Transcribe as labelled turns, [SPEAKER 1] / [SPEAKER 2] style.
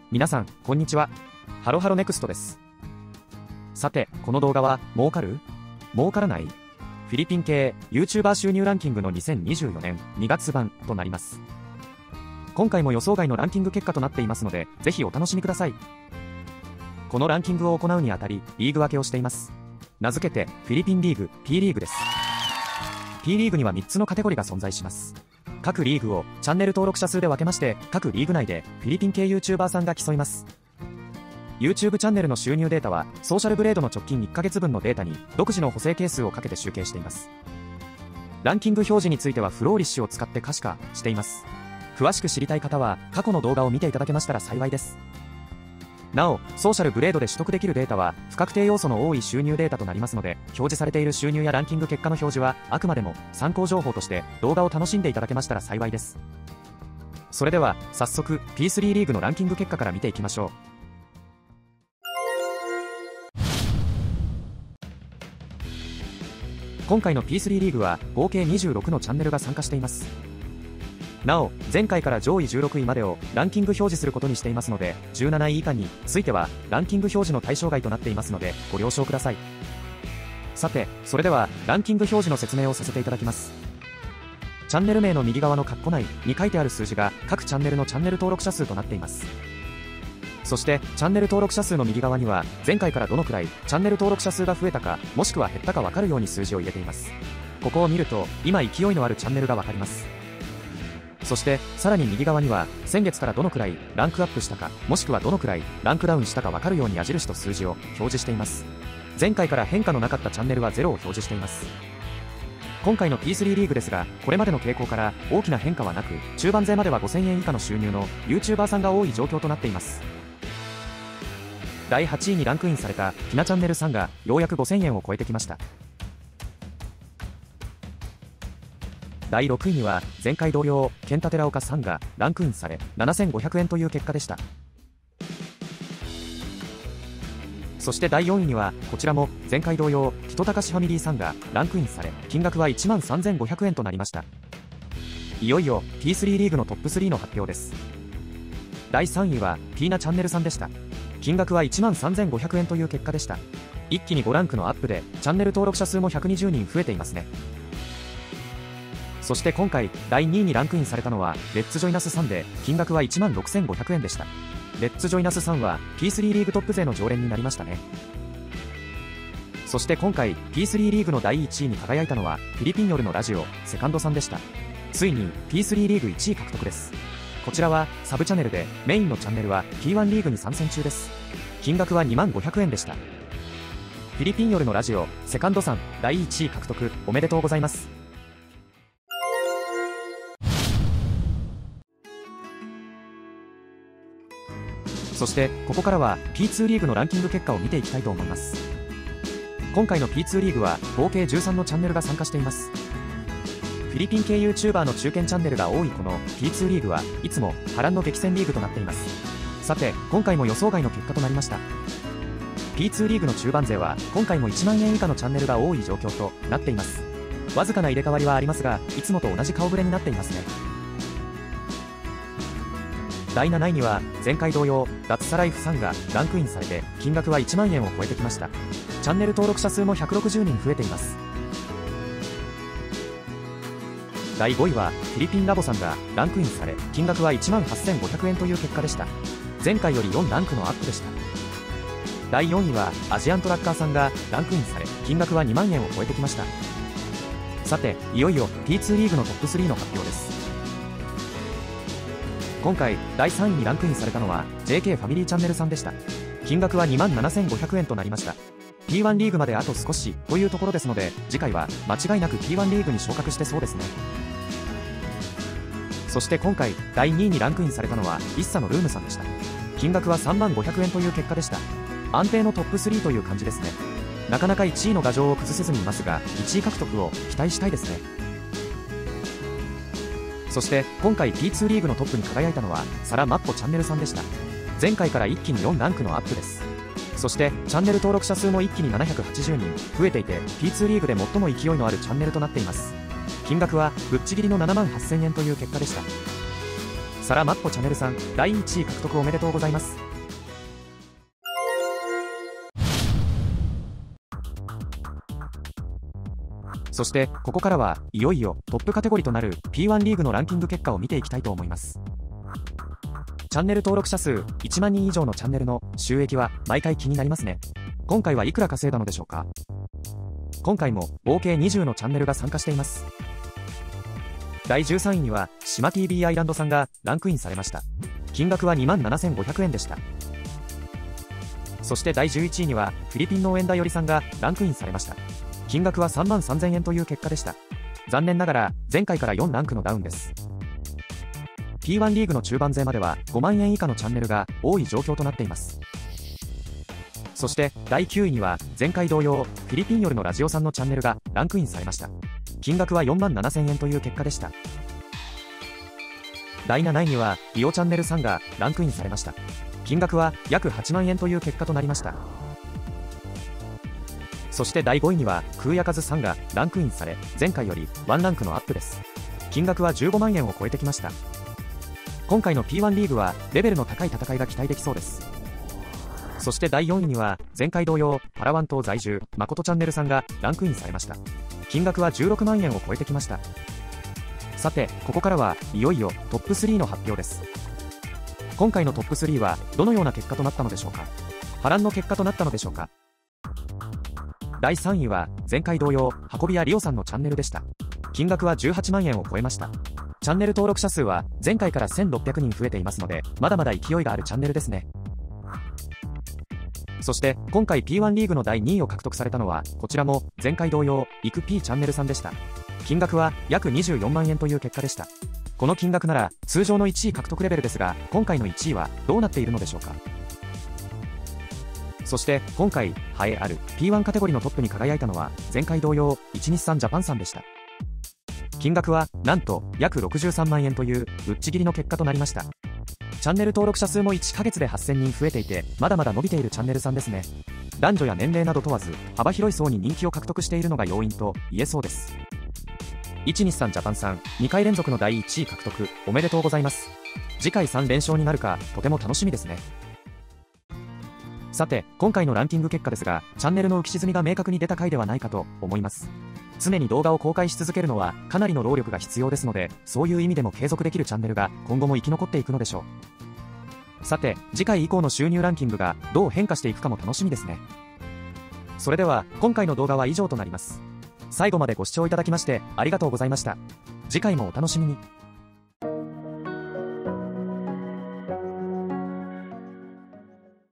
[SPEAKER 1] 皆さん、こんにちは。ハロハロネクストです。さて、この動画は、儲かる？儲からない？フィリピン系 YouTuber 収入ランキングの2024年2月版となります。今回も予想外のランキング結果となっていますので、ぜひお楽しみください。このランキングを行うにあたり、リーグ分けをしています。名付けて、フィリピンリーグ P リーグです。P リーグには3つのカテゴリーが存在します。各リーグをチャンネル登録者数で分けまして、各リーグ内でフィリピン系 YouTuber さんが競います。YouTube チャンネルの収入データは、ソーシャルブレードの直近1ヶ月分のデータに独自の補正係数をかけて集計しています。ランキング表示についてはフローリッシュを使って可視化しています。詳しく知りたい方は、過去の動画を見ていただけましたら幸いです。なお、ソーシャルブレードで取得できるデータは、不確定要素の多い収入データとなりますので、表示されている収入やランキング結果の表示は、あくまでも参考情報として動画を楽しんでいただけましたら幸いです。それでは、早速、P3 リーグのランキング結果から見ていきましょう。今回の P3 リーグは、合計26のチャンネルが参加しています。なお、前回から上位16位までをランキング表示することにしていますので、17位以下についてはランキング表示の対象外となっていますので、ご了承ください。さて、それではランキング表示の説明をさせていただきます。チャンネル名の右側の括弧内に書いてある数字が各チャンネルのチャンネル登録者数となっています。そして、チャンネル登録者数の右側には、前回からどのくらいチャンネル登録者数が増えたか、もしくは減ったか分かるように数字を入れています。ここを見ると、今勢いのあるチャンネルが分かります。そして、さらに右側には、先月からどのくらいランクアップしたか、もしくはどのくらいランクダウンしたか分かるように矢印と数字を表示しています。前回から変化のなかったチャンネルは0を表示しています。今回の P3 リーグですが、これまでの傾向から大きな変化はなく、中盤勢までは5000円以下の収入の YouTuber さんが多い状況となっています。第8位にランクインされたひなチャンネルさんがようやく5000円を超えてきました。第6位には前回同様ケンタ寺岡さんがランクインされ7500円という結果でした。そして第4位にはこちらも前回同様人高しファミリーさんがランクインされ金額は13500円となりました。いよいよ P3 リーグのトップ3の発表です。第3位はピーナチャンネルさんでした。金額は13500円という結果でした。一気に5ランクのアップでチャンネル登録者数も120人増えていますね。そして今回第2位にランクインされたのはレッツジョイナスさんで金額は16500円でした。レッツジョイナスさんは P3 リーグトップ勢の常連になりましたね。そして今回 P3 リーグの第1位に輝いたのはフィリピン夜のラジオセカンドさんでした。ついに P3 リーグ1位獲得です。こちらはサブチャンネルでメインのチャンネルは P1 リーグに参戦中です。金額は20500円でした。フィリピン夜のラジオセカンドさん第1位獲得おめでとうございます。そしてここからは P2 リーグのランキング結果を見ていきたいと思います。今回の P2 リーグは合計13のチャンネルが参加しています。フィリピン系 YouTuber の中堅チャンネルが多いこの P2 リーグはいつも波乱の激戦リーグとなっています。さて今回も予想外の結果となりました。 P2 リーグの中盤勢は今回も1万円以下のチャンネルが多い状況となっています。わずかな入れ替わりはありますがいつもと同じ顔ぶれになっていますね。第7位には前回同様脱サライフさんがランクインされて金額は1万円を超えてきました。チャンネル登録者数も160人増えています。第5位はフィリピンラボさんがランクインされ金額は18500円という結果でした。前回より4ランクのアップでした。第4位はアジアントラッカーさんがランクインされ金額は2万円を超えてきました。さていよいよ P2 リーグのトップ3の発表です。今回第3位にランクインされたのは JK ファミリーチャンネルさんでした。金額は27500円となりました。 P1 リーグまであと少しというところですので次回は間違いなく P1 リーグに昇格してそうですね。そして今回第2位にランクインされたのはイッサのルームさんでした。金額は30500円という結果でした。安定のトップ3という感じですね。なかなか1位の牙城を崩せずにいますが1位獲得を期待したいですね。そして今回 P2 リーグのトップに輝いたのはサラマッポチャンネルさんでした。前回から一気に4ランクのアップです。そしてチャンネル登録者数も一気に780人増えていて P2 リーグで最も勢いのあるチャンネルとなっています。金額はぶっちぎりの7万8000円という結果でした。 サラマッポチャンネルさん、第1位獲得おめでとうございます。そしてここからはいよいよトップカテゴリーとなる P1 リーグのランキング結果を見ていきたいと思います。チャンネル登録者数1万人以上のチャンネルの収益は毎回気になりますね。今回はいくら稼いだのでしょうか。今回も合計20のチャンネルが参加しています。第13位には島 TV アイランドさんがランクインされました。金額は27,500円でした。そして第11位にはフィリピン農園だよりさんがランクインされました。金額は33,000円という結果でした。残念ながら前回から4ランクのダウンです。P1 リーグの中盤勢までは5万円以下のチャンネルが多い状況となっています。そして第9位には前回同様フィリピン夜のラジオさんのチャンネルがランクインされました。金額は47,000円という結果でした。第7位にはリオチャンネルさんがランクインされました。金額は約8万円という結果となりました。そして第5位には空也和さんがランクインされ、前回より1ランクのアップです。金額は15万円を超えてきました。今回の P1 リーグはレベルの高い戦いが期待できそうです。そして第4位には前回同様パラワン島在住誠チャンネルさんがランクインされました。金額は16万円を超えてきました。さてここからはいよいよトップ3の発表です。今回のトップ3はどのような結果となったのでしょうか。波乱の結果となったのでしょうか。第3位は前回同様運び屋リオさんのチャンネルでした。金額は18万円を超えました。チャンネル登録者数は前回から1600人増えていますので、まだまだ勢いがあるチャンネルですね。そして今回 P1 リーグの第2位を獲得されたのはこちらも前回同様イク P チャンネルさんでした。金額は約24万円という結果でした。この金額なら通常の1位獲得レベルですが、今回の1位はどうなっているのでしょうか。そして今回栄えある P1 カテゴリーのトップに輝いたのは前回同様一日産ジャパンさんでした。金額はなんと約63万円というぶっちぎりの結果となりました。チャンネル登録者数も1ヶ月で8000人増えていて、まだまだ伸びているチャンネルさんですね。男女や年齢など問わず幅広い層に人気を獲得しているのが要因と言えそうです。一日産ジャパンさん2回連続の第1位獲得おめでとうございます。次回3連勝になるかとても楽しみですね。さて今回のランキング結果ですが、チャンネルの浮き沈みが明確に出た回ではないかと思います。常に動画を公開し続けるのはかなりの労力が必要ですので、そういう意味でも継続できるチャンネルが今後も生き残っていくのでしょう。さて次回以降の収入ランキングがどう変化していくかも楽しみですね。それでは今回の動画は以上となります。最後までご視聴いただきましてありがとうございました。次回もお楽しみに。